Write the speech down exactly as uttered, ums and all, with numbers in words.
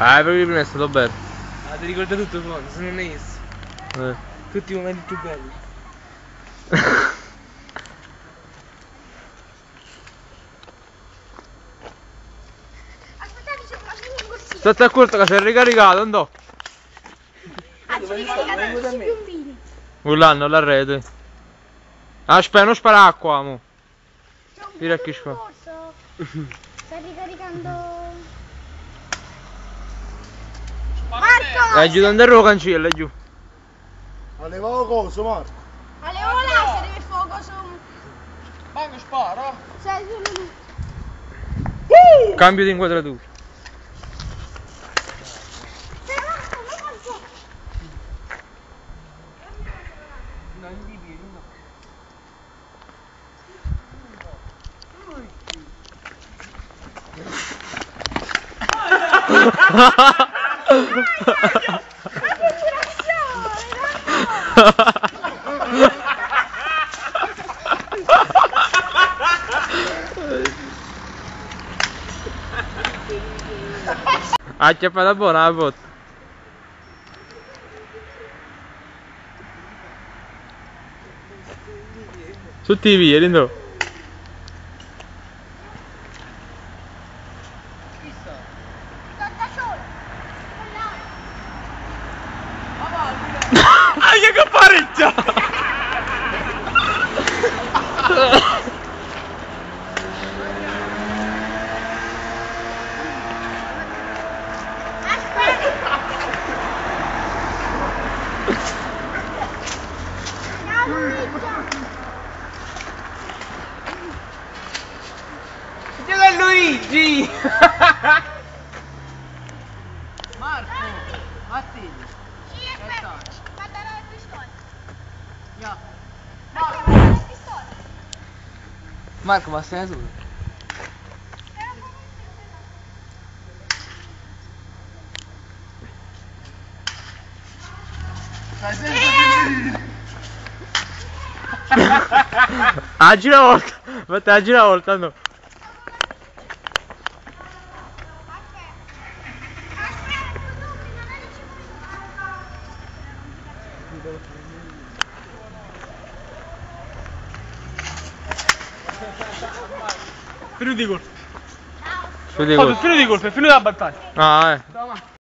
Ah, per prima è stato bello. Ah, ti ricorda tutto quanto, se non è esso. Eh. Tutti i momenti più belli. Aspettate, c'è una mini corsia. State accorto che si è ricaricato, andò. Ah, ci ricaricano tutti i piombini. Urlando alla rete. Aspetta, non spara acqua, mo. C'è un Tira buco che in fa. corso. Sta ricaricando. Marco! È giù dando il cancello, è giù. Allevavo coso, Marco. Allevo laser e fuoco su. Manco spara. Sei su. Cambio di inquadratura. Sei Marco, non Marco. Non gli vieni, no. Ah, c'è fatta buona la botta. Tutti i via, Lindo. Da solo. Ah, che parecchia! Gioca Luigi! Marco! Matti! Sì, aspetta. Guarda la pistola. Yeah. Marco, guarda la pistola. Marco, ma stai solo? Ah, gira una volta! Aspetta, gira una volta, no. Finito di colpo. Finito di Oh, colpo. finito di colpo, è finita la battaglia. Ah, eh. Ciao, Marco.